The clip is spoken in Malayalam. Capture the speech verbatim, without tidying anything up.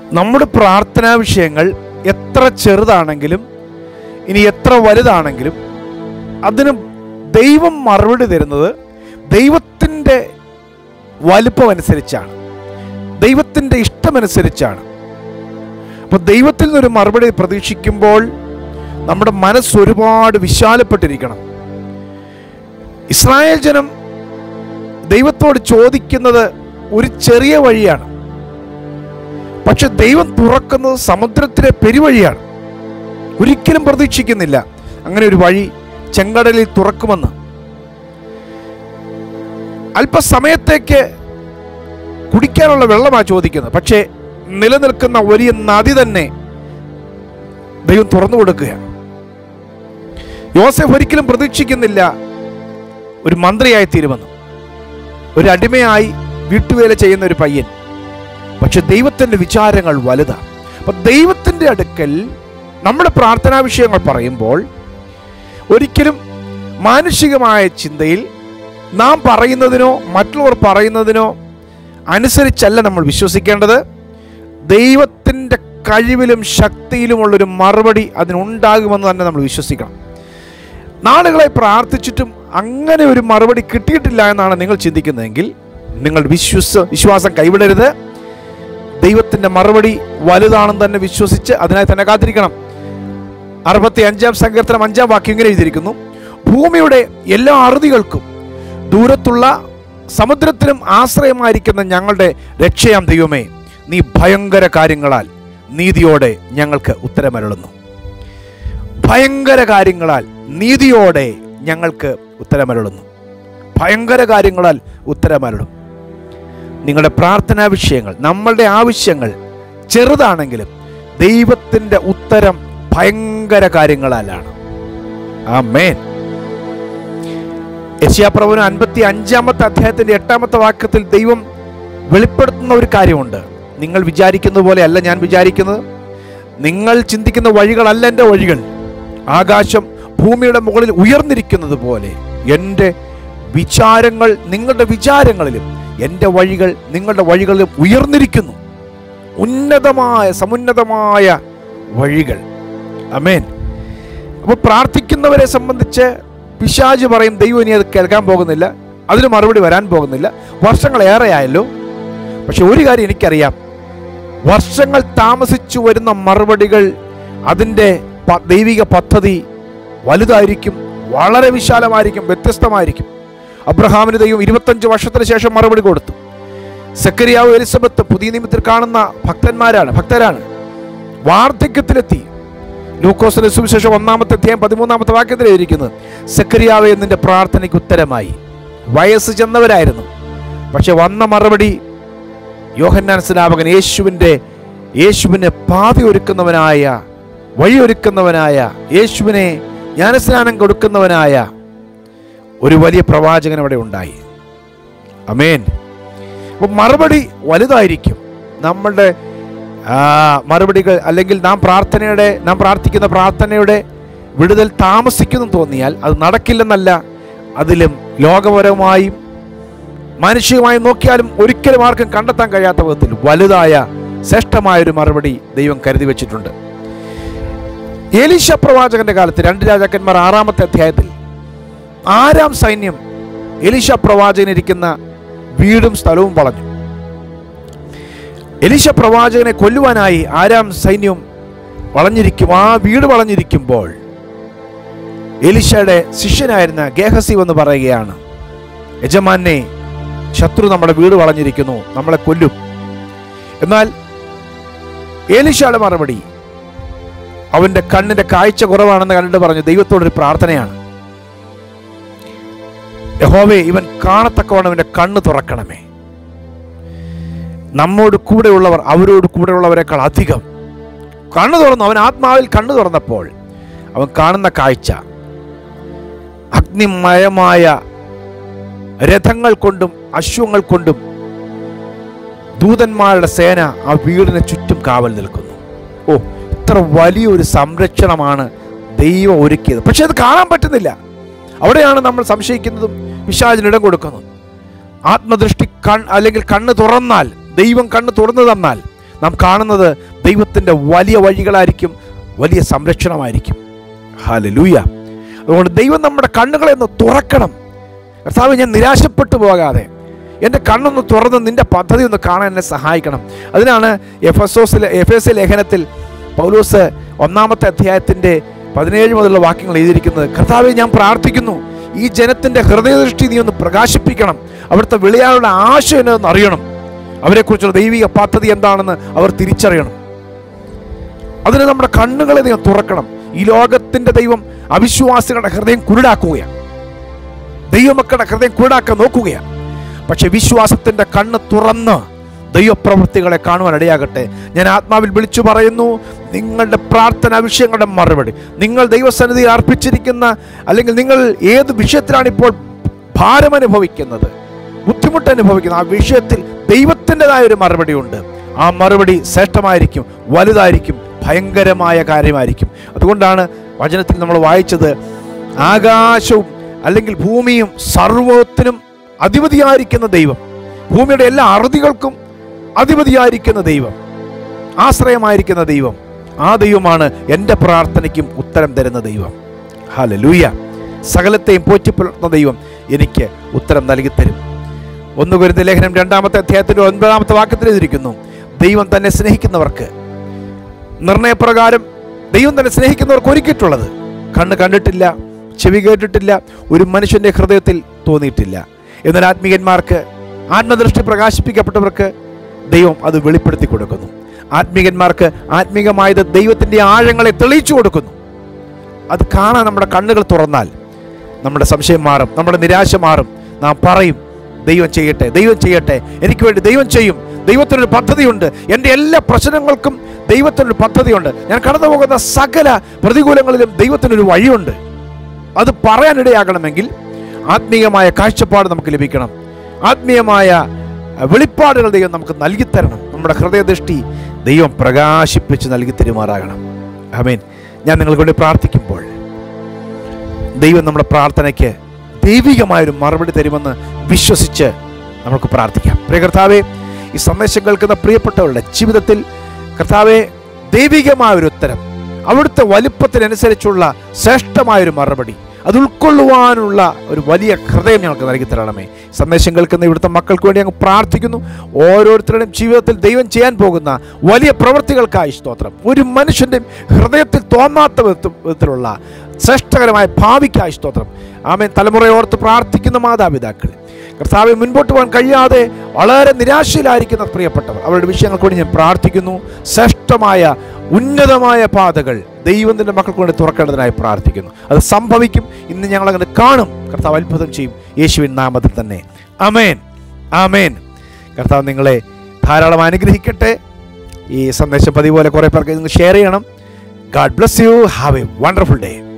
നമ്മുടെ പ്രാർത്ഥനാ വിഷയങ്ങൾ എത്ര ചെറുതാണെങ്കിലും ഇനി എത്ര വലുതാണെങ്കിലും അതിന് ദൈവം മറുപടി തരുന്നത് ദൈവത്തിൻ്റെ വലിപ്പമനുസരിച്ചാണ്, ദൈവത്തിൻ്റെ ഇഷ്ടമനുസരിച്ചാണ്. അപ്പോൾ ദൈവത്തിൽ നിന്നൊരു മറുപടി പ്രതീക്ഷിക്കുമ്പോൾ നമ്മുടെ മനസ്സ് ഒരുപാട് വിശാലപ്പെട്ടിരിക്കണം. ഇസ്രായേൽ ജനം ദൈവത്തോട് ചോദിക്കുന്നത് ഒരു ചെറിയ വഴിയാണ്, പക്ഷെ ദൈവം തുറക്കുന്നത് സമുദ്രത്തിലെ പെരുവഴിയാണ്. ഒരിക്കലും പ്രതീക്ഷിക്കുന്നില്ല അങ്ങനെ ഒരു വഴി ചെങ്കടലിൽ തുറക്കുമെന്ന്. അല്പസമയത്തേക്ക് കുടിക്കാനുള്ള വെള്ളമാണ് ചോദിക്കുന്നത്, പക്ഷേ നിലനിൽക്കുന്ന വലിയ നദി തന്നെ ദൈവം തുറന്നു കൊടുക്കുകയാണ്. യോസേഫ് ഒരിക്കലും പ്രതീക്ഷിക്കുന്നില്ല ഒരു മന്ത്രിയായി തീരുമെന്ന്, ഒരു അടിമയായി വീട്ടുവേല ചെയ്യുന്ന ഒരു പയ്യൻ. പക്ഷെ ദൈവത്തിൻ്റെ വിചാരങ്ങൾ വലുതാണ്. അപ്പം ദൈവത്തിൻ്റെ അടുക്കൽ നമ്മുടെ പ്രാർത്ഥനാ വിഷയങ്ങൾ പറയുമ്പോൾ ഒരിക്കലും മാനുഷികമായ ചിന്തയിൽ നാം പറയുന്നതിനോ മറ്റുള്ളവർ പറയുന്നതിനോ അനുസരിച്ചല്ല നമ്മൾ വിശ്വസിക്കേണ്ടത്. ദൈവത്തിൻ്റെ കഴിവിലും ശക്തിയിലുമുള്ളൊരു മറുപടി അതിനുണ്ടാകുമെന്ന് തന്നെ നമ്മൾ വിശ്വസിക്കണം. നാളുകളെ പ്രാർത്ഥിച്ചിട്ടും അങ്ങനെ ഒരു മറുപടി കിട്ടിയിട്ടില്ല എന്നാണ് നിങ്ങൾ ചിന്തിക്കുന്നതെങ്കിൽ നിങ്ങൾ വിശ്വസ വിശ്വാസം കൈവിടരുത്. ദൈവത്തിൻ്റെ മറുപടി വലുതാണെന്ന് തന്നെ വിശ്വസിച്ച് അതിനായി തന്നെ കാത്തിരിക്കണം. അറുപത്തി അഞ്ചാം സങ്കീർത്തനം അഞ്ചാം വാക്യം ഇങ്ങനെ എഴുതിയിരിക്കുന്നു: ഭൂമിയുടെ എല്ലാ അറുതികൾക്കും ദൂരത്തുള്ള സമുദ്രത്തിനും ആശ്രയമായിരിക്കുന്ന ഞങ്ങളുടെ രക്ഷയാം ദൈവമേ, നീ ഭയങ്കര കാര്യങ്ങളാൽ നീതിയോടെ ഞങ്ങൾക്ക് ഉത്തരമരുളുന്നു. ഭയങ്കര കാര്യങ്ങളാൽ നീതിയോടെ ഞങ്ങൾക്ക് ഉത്തരമരുളുന്നു. ഭയങ്കര കാര്യങ്ങളാൽ ഉത്തരമരുളും. നിങ്ങളുടെ പ്രാർത്ഥനാ വിഷയങ്ങൾ, നമ്മളുടെ ആവശ്യങ്ങൾ ചെറുതാണെങ്കിലും ദൈവത്തിൻ്റെ ഉത്തരം ഭയങ്കര കാര്യങ്ങളാലാണ്. ആമേൻ. യെശയ്യാപ്രവചനം അൻപത്തി അഞ്ചാമത്തെ അധ്യായത്തിന്റെ എട്ടാമത്തെ വാക്യത്തിൽ ദൈവം വെളിപ്പെടുത്തുന്ന ഒരു കാര്യമുണ്ട്. നിങ്ങൾ വിചാരിക്കുന്ന പോലെ അല്ല ഞാൻ വിചാരിക്കുന്നത്, നിങ്ങൾ ചിന്തിക്കുന്ന വഴികളല്ല എൻ്റെ വഴികൾ. ആകാശം ഭൂമിയുടെ മുകളിൽ ഉയർന്നിരിക്കുന്നത് പോലെ എൻ്റെ വിചാരങ്ങൾ നിങ്ങളുടെ വിചാരങ്ങളിലും എൻ്റെ വഴികൾ നിങ്ങളുടെ വഴികളിലും ഉയർന്നിരിക്കുന്നു. ഉന്നതമായ സമുന്നതമായ വഴികൾ. ആമേൻ. അപ്പോൾ പ്രാർത്ഥിക്കുന്നവരെ സംബന്ധിച്ച് പിശാച് പറയും ദൈവം ഇനി അത് കേൾക്കാൻ പോകുന്നില്ല, അതിന് മറുപടി വരാൻ പോകുന്നില്ല, വർഷങ്ങളേറെയായല്ലോ. പക്ഷെ ഒരു കാര്യം എനിക്കറിയാം, വർഷങ്ങൾ താമസിച്ചു വരുന്ന മറുപടികൾ അതിൻ്റെ ദൈവിക പദ്ധതി വലുതായിരിക്കും, വളരെ വിശാലമായിരിക്കും, വ്യത്യസ്തമായിരിക്കും. അബ്രഹാമിന് ദൈവം ഇരുപത്തഞ്ച് വർഷത്തിന് ശേഷം മറുപടി കൊടുത്തു. സെക്കരിയാവ് എലിസബത്ത് പുതിയ നിയമത്തിൽ കാണുന്ന ഭക്തന്മാരാണ് ഭക്തരാണ് വാർദ്ധക്യത്തിലെത്തി. ലൂക്കോസിന്റെ സുവിശേഷം ഒന്നാമത്തെ അധ്യായം പതിമൂന്നാമത്തെ വാക്യത്തിൽ എഴുതിയിരിക്കുന്നത്, സെക്കരിയാവേ നിന്റെ പ്രാർത്ഥനയ്ക്ക് ഉത്തരമായി. വയസ്സ് ചെന്നവരായിരുന്നു, പക്ഷെ വന്ന മറുപടി യോഹന്നാൻ സ്നാപകൻ യേശുവിൻ്റെ യേശുവിനെ പാതയൊരുക്കുന്നവനായ വഴിയൊരുക്കുന്നവനായ യേശുവിനെ ജ്ഞാനസ്നാനം കൊടുക്കുന്നവനായ ഒരു വലിയ പ്രവാചകൻ അവിടെ ഉണ്ടായി. ആമേൻ. അപ്പോൾ മറുപടി വലുതായിരിക്കും. നമ്മളുടെ മറുപടികൾ അല്ലെങ്കിൽ നാം പ്രാർത്ഥനയുടെ നാം പ്രാർത്ഥിക്കുന്ന പ്രാർത്ഥനയുടെ വിടുതൽ താമസിക്കുന്നു തോന്നിയാൽ അത് നടക്കില്ലെന്നല്ല, അതിലും ലോകപരമായും മാനുഷികമായും നോക്കിയാലും ഒരിക്കലും ആർക്കും കണ്ടെത്താൻ കഴിയാത്ത വിധത്തിൽ വലുതായ ശ്രേഷ്ഠമായൊരു മറുപടി ദൈവം കരുതി വെച്ചിട്ടുണ്ട്. എലീശ പ്രവാചകന്റെ കാലത്ത് രണ്ട് രാജാക്കന്മാർ ആറാമത്തെ അധ്യായത്തിൽ ആരാം സൈന്യം എലീശ പ്രവാചകനിരിക്കുന്ന വീടും സ്ഥലവും വളഞ്ഞു. എലീശ പ്രവാചകനെ കൊല്ലുവാനായി ആരാം സൈന്യവും വളഞ്ഞിരിക്കും. ആ വീട് വളഞ്ഞിരിക്കുമ്പോൾ എലീശയുടെ ശിഷ്യനായിരുന്ന ഗേഹസി വന്ന് പറയുകയാണ്, യജമാനെ, ശത്രു നമ്മുടെ വീട് വളഞ്ഞിരിക്കുന്നു, നമ്മളെ കൊല്ലും. എന്നാൽ എലീശയുടെ മറുപടി അവന്റെ കണ്ണിന്റെ കാഴ്ച കുറവാണെന്ന് കണ്ടിട്ട് പറഞ്ഞു, ദൈവത്തോടൊരു പ്രാർത്ഥനയാണ്, യഹോവേ ഇവൻ കാണത്തക്കവണ്ണം അവന്റെ കണ്ണ് തുറക്കണമേ. നമ്മോട് കൂടെയുള്ളവർ അവരോട് കൂടെയുള്ളവരെക്കാൾ അധികം കണ്ണു തുറന്നു. അവൻ ആത്മാവിൽ കണ്ണു തുറന്നപ്പോൾ അവൻ കാണുന്ന കാഴ്ച അഗ്നിമയമായ രഥങ്ങൾ കൊണ്ടും അശ്വങ്ങൾ കൊണ്ടും ദൂതന്മാരുടെ സേന ആ വീടിന് ചുറ്റും കാവൽ നിൽക്കുന്നു. ഓ, ഇത്ര വലിയൊരു സംരക്ഷണമാണ് ദൈവം ഒരുക്കിയത്. പക്ഷെ അത് കാണാൻ പറ്റുന്നില്ല. അവിടെയാണ് നമ്മൾ സംശയിക്കുന്നതും പിശാചിനിടം കൊടുക്കുന്നതും. ആത്മദൃഷ്ടി കൺ അല്ലെങ്കിൽ കണ്ണ് തുറന്നാൽ, ദൈവം കണ്ണ് തുറന്നു തന്നാൽ നാം കാണുന്നത് ദൈവത്തിൻ്റെ വലിയ വഴികളായിരിക്കും, വലിയ സംരക്ഷണമായിരിക്കും. ഹല്ലേലൂയ. അതുകൊണ്ട് ദൈവം നമ്മുടെ കണ്ണുകളെ ഒന്ന് തുറക്കണം. കർത്താവേ, ഞാൻ നിരാശപ്പെട്ടു പോകാതെ എൻ്റെ കണ്ണൊന്ന് തുറന്ന് നിൻ്റെ പദ്ധതി ഒന്ന് കാണാൻ എന്നെ സഹായിക്കണം. അതിനാണ് എഫെസോസിലെ എഫെസ്യ ലേഖനത്തിൽ പൗലോസ് ഒന്നാമത്തെ അധ്യായത്തിൻ്റെ പതിനേഴ് മുതലുള്ള വാക്യങ്ങൾ എഴുതിയിരിക്കുന്നത്. കർത്താവേ, ഞാൻ പ്രാർത്ഥിക്കുന്നു, ഈ ജനത്തിൻ്റെ ഹൃദയദൃഷ്ടി നീ ഒന്ന് പ്രകാശിപ്പിക്കണം. അവിടുത്തെ വിളിയാളുടെ ആശയം എന്നൊന്ന് അറിയണം. അവരെക്കുറിച്ചുള്ള ദൈവിക പദ്ധതി എന്താണെന്ന് അവർ തിരിച്ചറിയണം. അതിന് നമ്മുടെ കണ്ണുകളെ നീ തുറക്കണം. ഈ ലോകത്തിൻ്റെ ദൈവം അവിശ്വാസികളുടെ ഹൃദയം കുരുടാക്കുകയാണ്. ദൈവമക്കളുടെ ഹൃദയം കുരുടാക്കാൻ നോക്കുകയാണ്. പക്ഷെ വിശ്വാസത്തിൻ്റെ കണ്ണ് തുറന്ന് ദൈവപ്രവൃത്തികളെ കാണുവാൻ ഇടയാകട്ടെ. ഞാൻ ആത്മാവിൽ വിളിച്ചു പറയുന്നു, നിങ്ങളുടെ പ്രാർത്ഥനാ വിഷയങ്ങളുടെ മറുപടി, നിങ്ങൾ ദൈവസന്നിധിയിൽ അർപ്പിച്ചിരിക്കുന്ന, അല്ലെങ്കിൽ നിങ്ങൾ ഏത് വിഷയത്തിലാണിപ്പോൾ ഭാരം അനുഭവിക്കുന്നത്, ബുദ്ധിമുട്ട് അനുഭവിക്കുന്നത്, ആ വിഷയത്തിൽ ദൈവത്തിൻ്റെതായ ഒരു മറുപടി ഉണ്ട്. ആ മറുപടി ശ്രേഷ്ഠമായിരിക്കും, വലുതായിരിക്കും, ഭയങ്കരമായ കാര്യമായിരിക്കും. അതുകൊണ്ടാണ് വചനത്തിൽ നമ്മൾ വായിച്ചത്, ആകാശവും അല്ലെങ്കിൽ ഭൂമിയും സർവ്വത്തിനും അധിപതിയായിരിക്കുന്ന ദൈവം, ഭൂമിയുടെ എല്ലാ അറുതികൾക്കും അധിപതിയായിരിക്കുന്ന ദൈവം, ആശ്രയമായിരിക്കുന്ന ദൈവം, ആ ദൈവമാണ് എൻ്റെ പ്രാർത്ഥനയ്ക്കും ഉത്തരം തരുന്ന ദൈവം. ഹല്ലേലൂയ. സകലത്തെയും പോറ്റിപ്പുലർത്തുന്ന ദൈവം എനിക്ക് ഉത്തരം നൽകി തരും. ഒന്ന് കൊരിന്ത്യർ ലേഖനം രണ്ടാമത്തെ അധ്യായത്തിൻ്റെ ഒൻപതാമത്തെ വാക്യത്തിൽ എഴുതിയിരിക്കുന്നു, ദൈവം തന്നെ സ്നേഹിക്കുന്നവർക്ക്, നിർണയപ്രകാരം ദൈവം തന്നെ സ്നേഹിക്കുന്നവർക്ക് ഒരുക്കിയിട്ടുള്ളത് കണ്ണ് കണ്ടിട്ടില്ല, ചെവി കേട്ടിട്ടില്ല, ഒരു മനുഷ്യൻ്റെ ഹൃദയത്തിൽ തോന്നിയിട്ടില്ല. എന്നാൽ ആത്മീകന്മാർക്ക്, ആത്മദൃഷ്ടി പ്രകാശിപ്പിക്കപ്പെട്ടവർക്ക് ദൈവം അത് വെളിപ്പെടുത്തി കൊടുക്കുന്നു. ആത്മീകന്മാർക്ക് ആത്മീകമായത് ദൈവത്തിൻ്റെ ആഴങ്ങളെ തെളിയിച്ചു കൊടുക്കുന്നു. അത് കാണാൻ നമ്മുടെ കണ്ണുകൾ തുറന്നാൽ നമ്മുടെ സംശയം മാറും, നമ്മുടെ നിരാശ മാറും. നാം പറയും, ദൈവം ചെയ്യട്ടെ, ദൈവം ചെയ്യട്ടെ, എനിക്ക് വേണ്ടി ദൈവം ചെയ്യും, ദൈവത്തിനൊരു പദ്ധതിയുണ്ട്, എൻ്റെ എല്ലാ പ്രശ്നങ്ങൾക്കും ദൈവത്തിനൊരു പദ്ധതിയുണ്ട്, ഞാൻ കടന്നു പോകുന്ന സകല പ്രതികൂലങ്ങളിലും ദൈവത്തിനൊരു വഴിയുണ്ട്. അത് പറയാനിടയാകണമെങ്കിൽ ആത്മീയമായ കാഴ്ചപ്പാട് നമുക്ക് ലഭിക്കണം. ആത്മീയമായ വെളിപ്പാടുകൾ ദൈവം നമുക്ക് നൽകിത്തരണം. നമ്മുടെ ഹൃദയദൃഷ്ടി ദൈവം പ്രകാശിപ്പിച്ച് നൽകി തരുമാറാകണം. ആമേൻ. ഞാൻ നിങ്ങൾക്ക് വേണ്ടി പ്രാർത്ഥിക്കുമ്പോൾ ദൈവം നമ്മുടെ പ്രാർത്ഥനയ്ക്ക് ദൈവികമായൊരു മറുപടി തരുമെന്ന് വിശ്വസിച്ച് നമുക്ക് പ്രാർത്ഥിക്കാം. പ്രിയ കർത്താവേ, ഈ സന്ദേശം കേൾക്കുന്ന പ്രിയപ്പെട്ടവരുടെ ജീവിതത്തിൽ കർത്താവേ, ദൈവികമായൊരു ഉത്തരം, അവിടുത്തെ വലുപ്പത്തിനനുസരിച്ചുള്ള ശ്രേഷ്ഠമായൊരു മറുപടി, അത് ഉൾക്കൊള്ളുവാനുള്ള ഒരു വലിയ ഹൃദയം ഞങ്ങൾക്ക് നൽകി തരണമേ. സന്ദേശം കേൾക്കുന്ന ഇവിടുത്തെ മക്കൾക്ക് വേണ്ടി ഞങ്ങൾ പ്രാർത്ഥിക്കുന്നു. ഓരോരുത്തരുടെയും ജീവിതത്തിൽ ദൈവം ചെയ്യാൻ പോകുന്ന വലിയ പ്രവൃത്തികൾക്കായി സ്തോത്രം. ഒരു മനുഷ്യൻ്റെയും ഹൃദയത്തിൽ തോന്നാത്ത വിധത്തിലുള്ള ശ്രേഷ്ഠകരമായ ഭാവിക്കായി സ്തോത്രം. ആമേൻ. തലമുറയോർത്ത് പ്രാർത്ഥിക്കുന്ന മാതാപിതാക്കൾ, കർത്താവെ, മുൻപോട്ട് പോകാൻ കഴിയാതെ വളരെ നിരാശയിലായിരിക്കുന്ന പ്രിയപ്പെട്ടവർ, അവരുടെ വിഷയങ്ങൾക്ക് വേണ്ടി ഞാൻ പ്രാർത്ഥിക്കുന്നു. ശ്രേഷ്ഠമായ ഉന്നതമായ പാതകൾ ദൈവത്തിൻ്റെ മക്കൾക്ക് വേണ്ടി തുറക്കേണ്ടതിനായി പ്രാർത്ഥിക്കുന്നു. അത് സംഭവിക്കും. ഇന്ന് ഞങ്ങളങ്ങനെ കാണും. കർത്താവ് അത്ഭുതം ചെയ്യും, യേശുവിൻ നാമത്തിൽ തന്നെ. ആമേൻ, ആമേൻ. കർത്താവ് നിങ്ങളെ ധാരാളം അനുഗ്രഹിക്കട്ടെ. ഈ സന്ദേശം പതിവ് പോലെ കുറേ പേർക്ക് നിങ്ങൾ ഷെയർ ചെയ്യണം. God bless you. Have a wonderful day.